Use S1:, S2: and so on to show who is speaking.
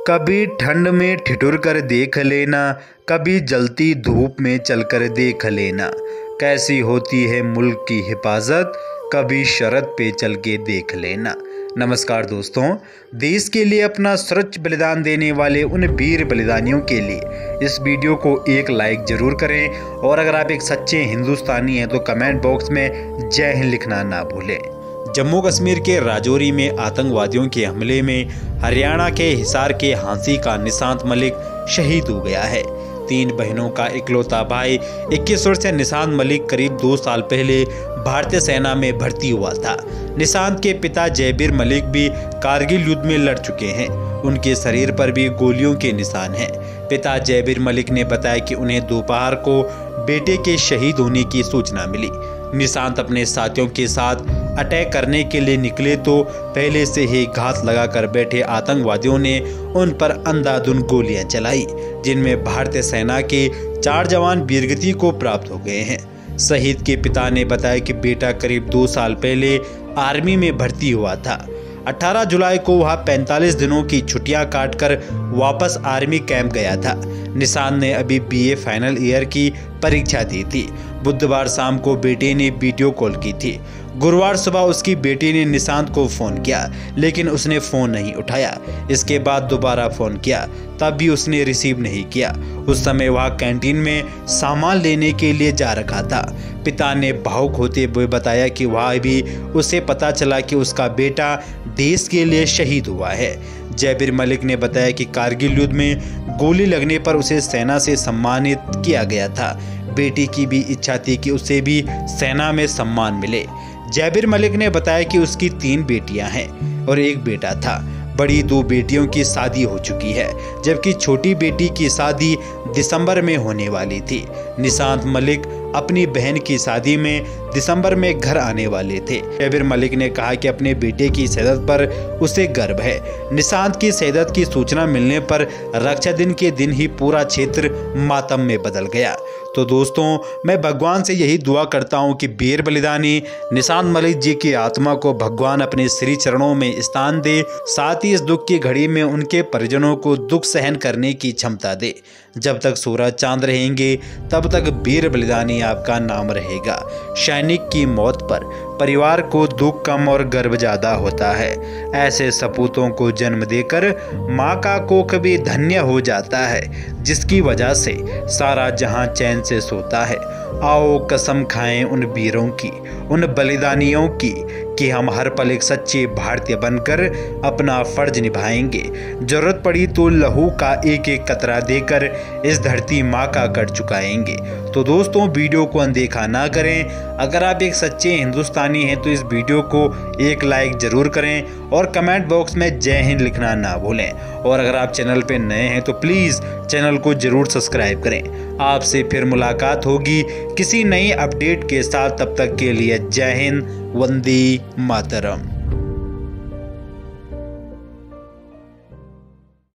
S1: कभी ठंड में ठिठुर कर देख लेना, कभी जलती धूप में चलकर देख लेना। कैसी होती है मुल्क की हिफाजत, कभी शरत पे चल के देख लेना। नमस्कार दोस्तों, देश के लिए अपना सर्वोच्च बलिदान देने वाले उन वीर बलिदानियों के लिए इस वीडियो को एक लाइक जरूर करें और अगर आप एक सच्चे हिंदुस्तानी हैं तो कमेंट बॉक्स में जय हिंद लिखना ना भूलें। जम्मू कश्मीर के राजौरी में आतंकवादियों के हमले में हरियाणा के हिसार के हांसी का निशांत मलिक शहीद हो गया है। 3 बहनों का इकलौता भाई 21 वर्षीय निशांत मलिक करीब 2 साल पहले भारतीय सेना में भर्ती हुआ था। निशांत के पिता जयबीर मलिक भी कारगिल युद्ध में लड़ चुके हैं। उनके शरीर पर भी गोलियों के निशान हैं। पिता जयबीर मलिक ने बताया कि उन्हें दोपहर को बेटे के शहीद होने की सूचना मिली। निशांत अपने साथियों के साथ अटैक करने के लिए निकले तो पहले से ही घात लगाकर बैठे आतंकवादियों ने उन पर अंधाधुंध गोलियां चलाई, जिनमें भारतीय सेना के 4 जवान वीरगति को प्राप्त हो गए हैं। शहीद के पिता ने बताया कि बेटा करीब 2 साल पहले आर्मी में भर्ती हुआ था। 18 जुलाई को वह 45 दिनों की छुट्टियां काटकर वापस आर्मी कैंप गया था। निशांत ने अभी बीए फाइनल ईयर की परीक्षा दी थी। बुधवार शाम को बेटे ने वीडियो कॉल की थी। गुरुवार सुबह उसकी बेटी ने निशांत को फोन किया, लेकिन उसने फोन नहीं उठाया। इसके बाद दोबारा फोन किया, तब भी उसने रिसीव नहीं किया। उस समय वह कैंटीन में सामान लेने के लिए जा रखा था। पिता ने भावुक होते हुए बताया कि वह भी उसे पता चला कि उसका बेटा देश के लिए शहीद हुआ है। जयबीर मलिक ने बताया कि कारगिल युद्ध में गोली लगने पर उसे सेना से सम्मानित किया गया था। बेटी की भी इच्छा थी कि उसे भी सेना में सम्मान मिले। जयबीर मलिक ने बताया कि उसकी 3 बेटियां हैं और 1 बेटा था। बड़ी 2 बेटियों की शादी हो चुकी है, जबकि छोटी बेटी की शादी दिसंबर में होने वाली थी। निशांत मलिक अपनी बहन की शादी में दिसंबर में घर आने वाले थे। जयबीर मलिक ने कहा कि अपने बेटे की शहादत पर उसे गर्व है। निशांत की शहादत की सूचना मिलने पर रक्षा दिन के दिन ही पूरा क्षेत्र मातम में बदल गया। तो दोस्तों, मैं भगवान से यही दुआ करता हूं कि वीर बलिदानी निशांत मलिक जी की आत्मा को भगवान अपने श्री चरणों में स्थान दे, साथ ही इस दुख की घड़ी में उनके परिजनों को दुख सहन करने की क्षमता दे। जब तक सूरज चांद रहेंगे तब तक वीर बलिदानी आपका नाम रहेगा। सैनिक की मौत पर परिवार को दुख कम और गर्व ज्यादा होता है। ऐसे सपूतों को जन्म देकर माँ का कोख भी धन्य हो जाता है, जिसकी वजह से सारा जहां चैन से सोता है। आओ कसम खाएं उन वीरों की, उन बलिदानियों की, कि हम हर पल एक सच्चे भारतीय बनकर अपना फर्ज निभाएंगे। जरूरत पड़ी तो लहू का एक एक कतरा देकर इस धरती माँ का कर चुकाएंगे। तो दोस्तों, वीडियो को अनदेखा ना करें। अगर आप एक सच्चे हिंदुस्तानी हैं तो इस वीडियो को एक लाइक जरूर करें और कमेंट बॉक्स में जय हिंद लिखना ना भूलें। और अगर आप चैनल पे नए हैं तो प्लीज़ चैनल को जरूर सब्सक्राइब करें। आपसे फिर मुलाकात होगी किसी नई अपडेट के साथ। तब तक के लिए जय हिंद, वंदे मातरम।